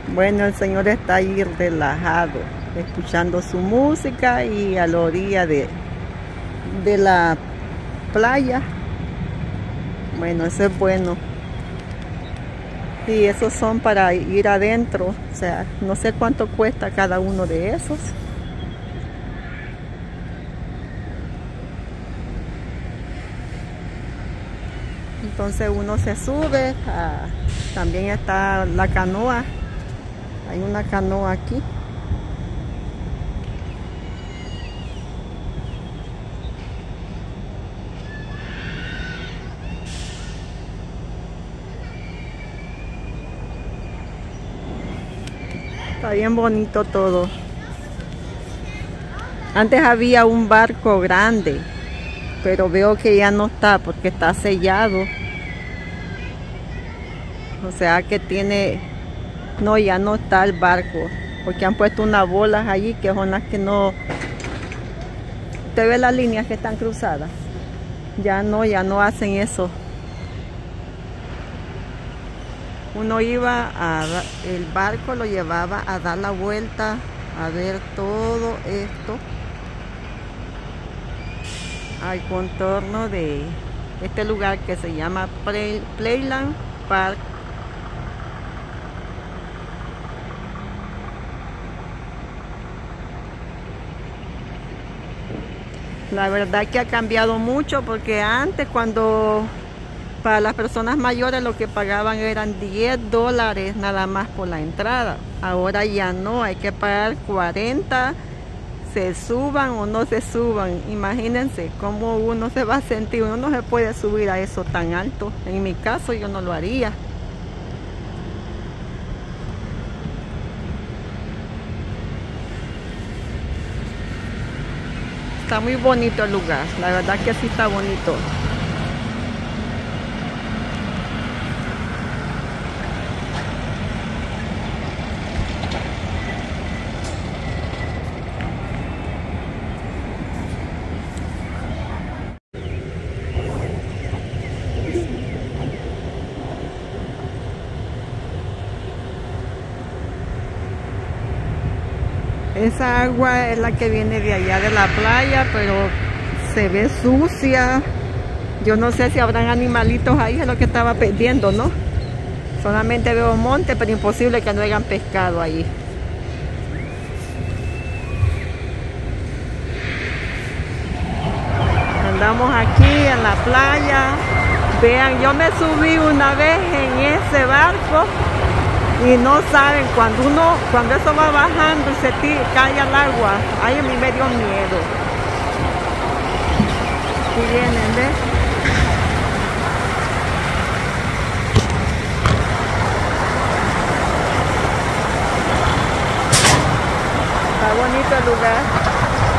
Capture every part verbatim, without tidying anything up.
Bueno, el señor está ahí relajado, escuchando su música y a la orilla de, de la playa. Bueno, eso es bueno. Y esos son para ir adentro, o sea, no sé cuánto cuesta cada uno de esos. Entonces uno se sube, a, también está la canoa, hay una canoa aquí. Está bien bonito todo. Antes había un barco grande, pero veo que ya no está porque está sellado. O sea que tiene... No, ya no está el barco, porque han puesto unas bolas allí que son las que no... ¿Usted ve las líneas que están cruzadas? Ya no, ya no hacen eso. Uno iba a... El barco lo llevaba a dar la vuelta, a ver todo esto. Al contorno de este lugar que se llama Play, Playland Park. La verdad que ha cambiado mucho, porque antes, cuando para las personas mayores lo que pagaban eran diez dólares nada más por la entrada. Ahora ya no, hay que pagar cuarenta, se suban o no se suban. Imagínense cómo uno se va a sentir. Uno no se puede subir a eso tan alto. En mi caso yo no lo haría. Está muy bonito el lugar, la verdad que sí está bonito. Esa agua es la que viene de allá de la playa, pero se ve sucia. Yo no sé si habrán animalitos ahí, es lo que estaba perdiendo, ¿no? Solamente veo monte, pero imposible que no hayan pescado ahí. Andamos aquí en la playa. Vean, yo me subí una vez en ese barco. Y no saben, cuando uno, cuando eso va bajando y se tira, cae al agua, ay, a mí me dio miedo. Y vienen, ¿ves? Está bonito el lugar.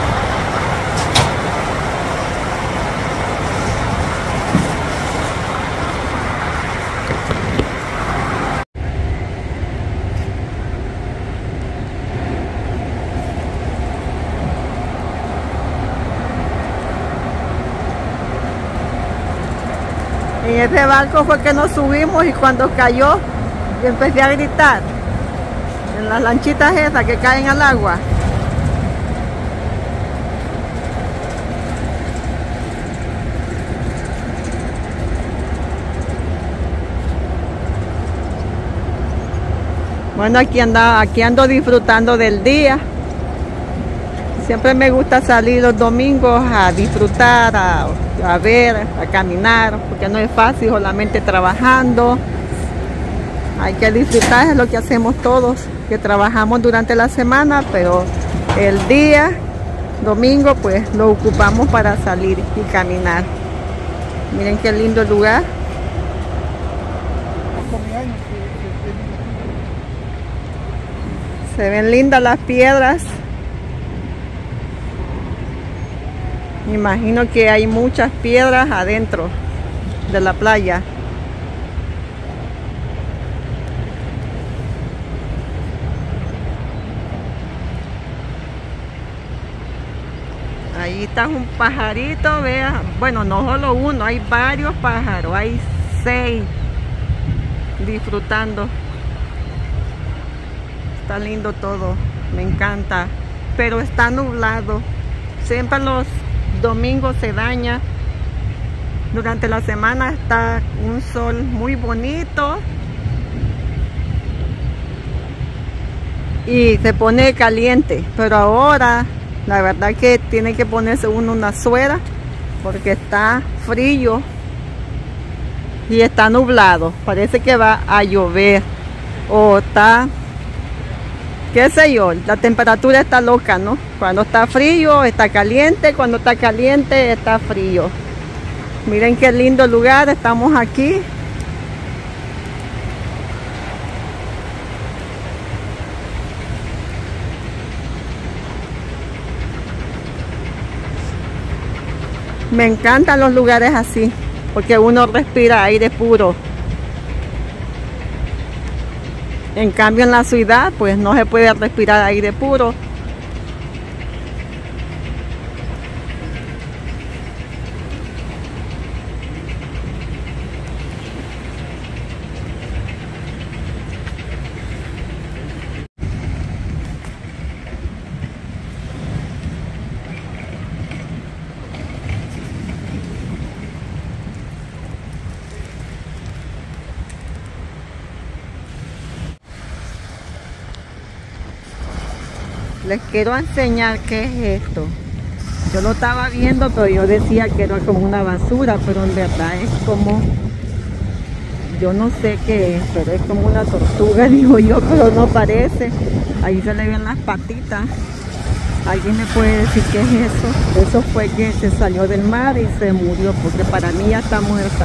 En ese barco fue que nos subimos, y cuando cayó yo empecé a gritar en las lanchitas esas que caen al agua. Bueno, aquí anda, aquí ando disfrutando del día. Siempre me gusta salir los domingos a disfrutar, a, a ver, a caminar, porque no es fácil solamente trabajando. Hay que disfrutar, es lo que hacemos todos, que trabajamos durante la semana, pero el día, domingo, pues lo ocupamos para salir y caminar. Miren qué lindo lugar. Se ven lindas las piedras. Me imagino que hay muchas piedras adentro de la playa. Ahí está un pajarito, vea. Bueno, no solo uno, hay varios pájaros, hay seis disfrutando. Está lindo todo, me encanta, pero está nublado. Siempre los domingos se daña. Durante la semana está un sol muy bonito y se pone caliente, pero ahora la verdad que tiene que ponerse uno una suera porque está frío y está nublado. Parece que va a llover o está, qué sé yo, la temperatura está loca, ¿no? Cuando está frío está caliente, cuando está caliente está frío. Miren qué lindo lugar, estamos aquí. Me encantan los lugares así, porque uno respira aire puro. En cambio en la ciudad, pues no se puede respirar aire puro. Les quiero enseñar qué es esto. Yo lo estaba viendo, pero yo decía que era como una basura, pero en verdad es como, yo no sé qué es, pero es como una tortuga, digo yo, pero no parece. Ahí se le ven las patitas. ¿Alguien me puede decir qué es eso? Eso fue que se salió del mar y se murió, porque para mí ya está muerta.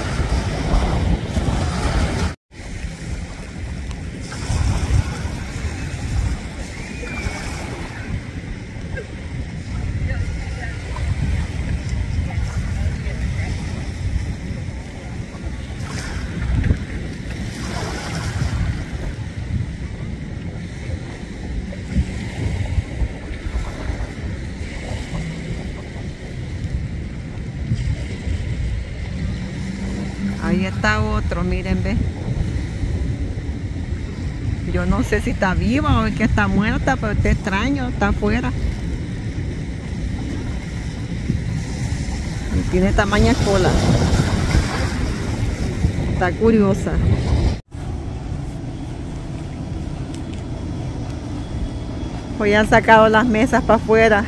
Ahí está otro, miren, ve. Yo no sé si está viva o es que está muerta, pero está extraño, está afuera. Y tiene tamaña cola. Está curiosa. Hoy han sacado las mesas para afuera.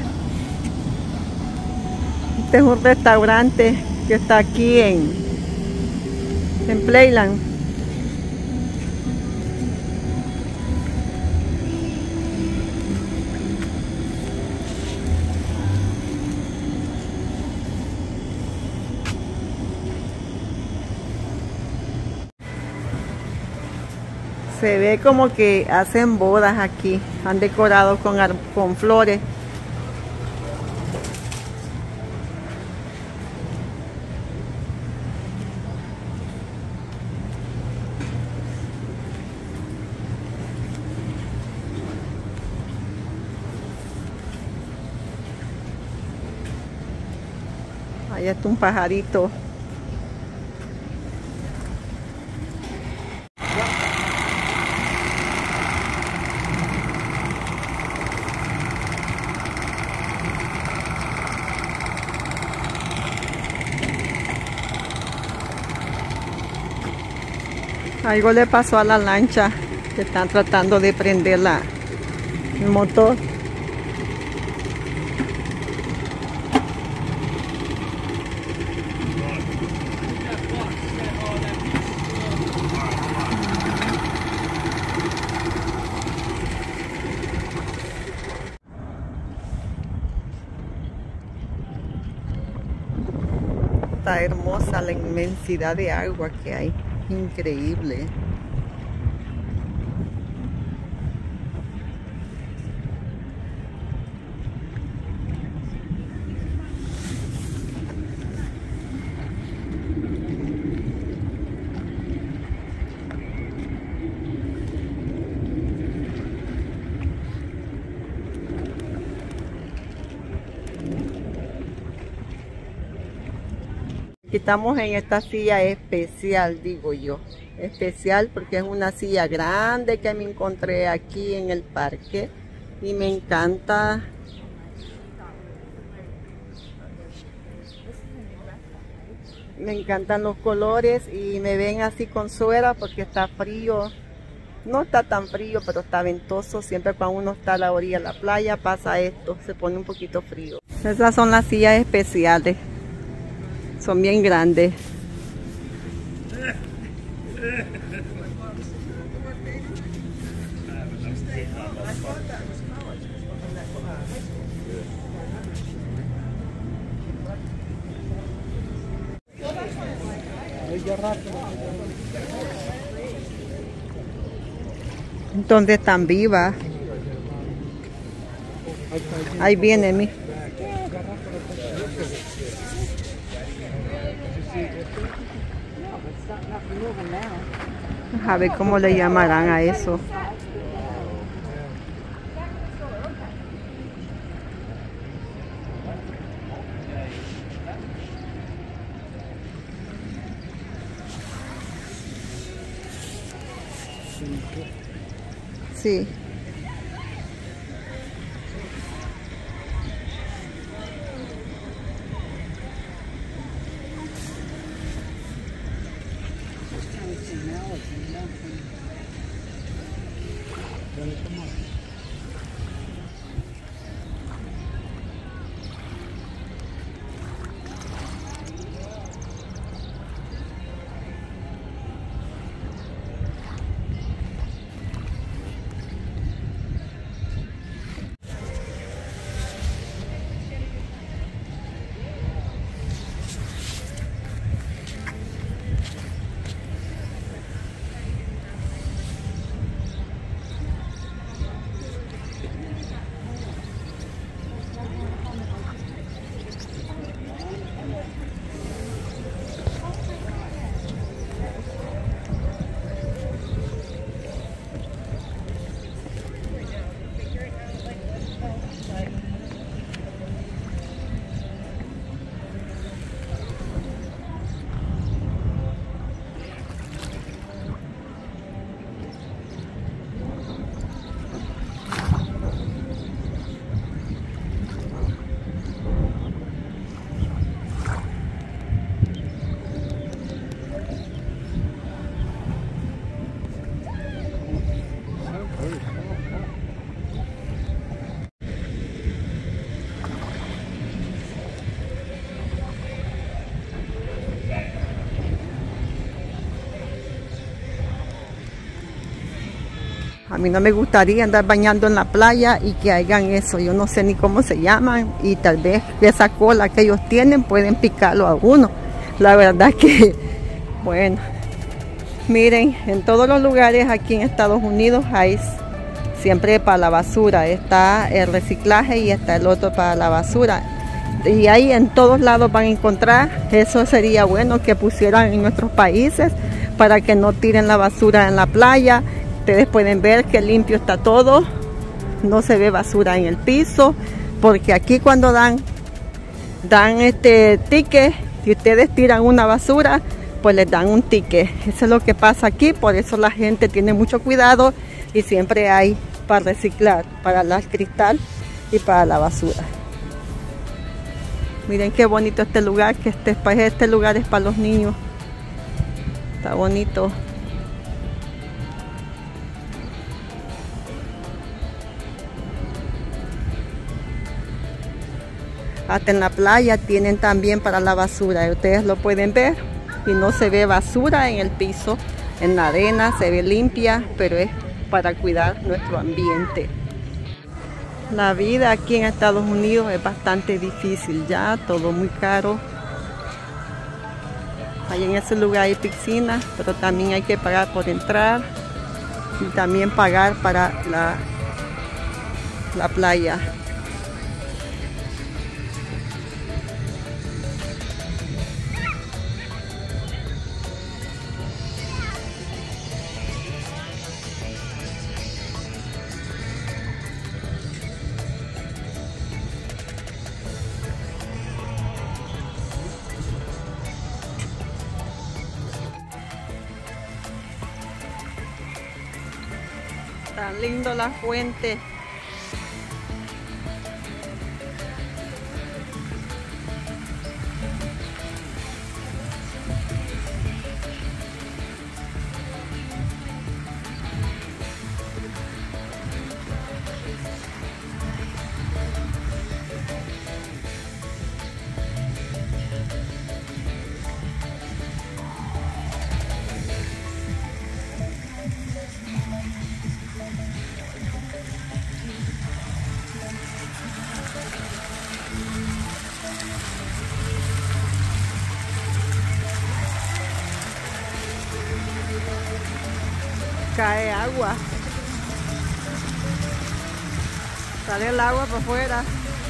Este es un restaurante que está aquí en en Playland. Se ve como que hacen bodas aquí, han decorado con, con flores. Ahí está un pajarito. Algo le pasó a la lancha, que están tratando de prender la, el motor. Está hermosa la inmensidad de agua que hay, increíble. Estamos en esta silla especial, digo yo. especial porque es una silla grande que me encontré aquí en el parque y me encanta. Me encantan los colores y me ven así con suera porque está frío. No está tan frío, pero está ventoso. Siempre cuando uno está a la orilla de la playa pasa esto, se pone un poquito frío. Esas son las sillas especiales. Son bien grandes. ¿Dónde están vivas? Ahí viene mi. A ver cómo le llamarán a eso. Sí. A mí no me gustaría andar bañando en la playa y que hagan eso. Yo no sé ni cómo se llaman y tal vez esa cola que ellos tienen pueden picarlo a uno. La verdad que, bueno, miren, en todos los lugares aquí en Estados Unidos hay siempre para la basura. Está el reciclaje y está el otro para la basura. Y ahí en todos lados van a encontrar. Eso sería bueno que pusieran en nuestros países para que no tiren la basura en la playa. Ustedes pueden ver que limpio está todo, no se ve basura en el piso, porque aquí cuando dan, dan este ticket, si ustedes tiran una basura, pues les dan un ticket. Eso es lo que pasa aquí, por eso la gente tiene mucho cuidado y siempre hay para reciclar, para el cristal y para la basura. Miren qué bonito este lugar, que este, este lugar es para los niños, está bonito. Hasta en la playa tienen también para la basura. Ustedes lo pueden ver y no se ve basura en el piso, en la arena se ve limpia, pero es para cuidar nuestro ambiente. La vida aquí en Estados Unidos es bastante difícil ya, todo muy caro. Ahí en ese lugar hay piscina, pero también hay que pagar por entrar y también pagar para la, la playa. Tan lindo la fuente. Cae agua, sale el agua por fuera.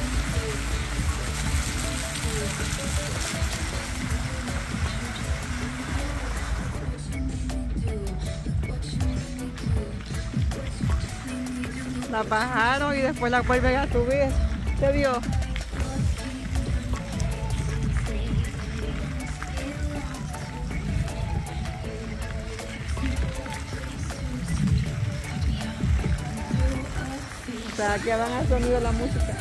La bajaron y después la vuelven a subir. ¿Se vio? O sea, que van al sonido de la música.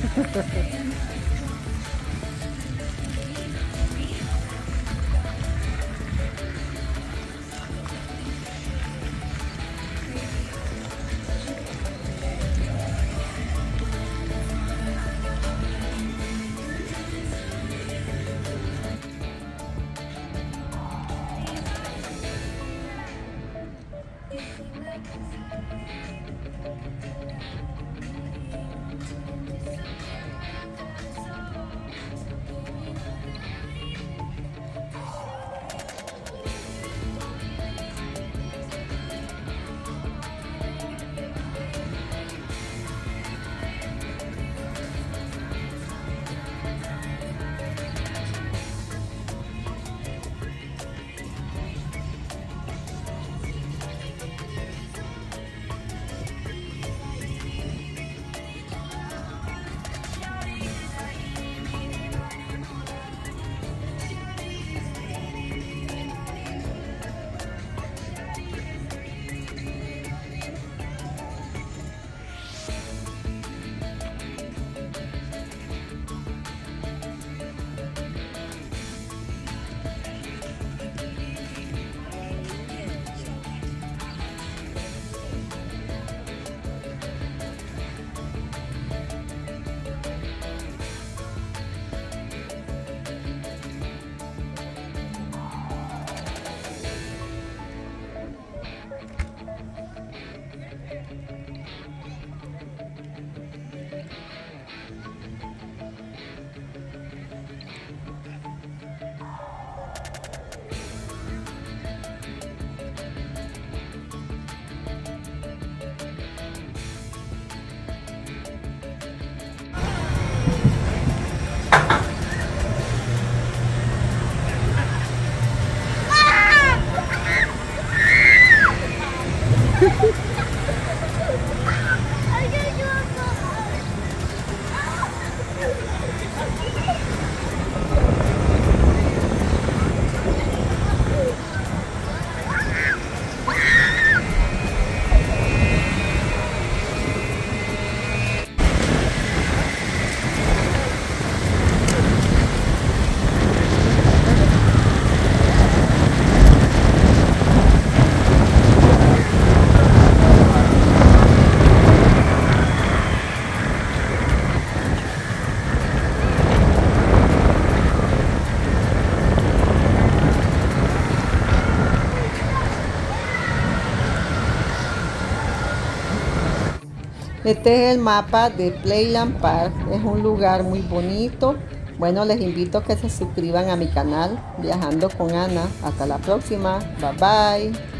Este es el mapa de Playland Park. Es un lugar muy bonito. Bueno, les invito a que se suscriban a mi canal Viajando con Ana. Hasta la próxima. Bye bye.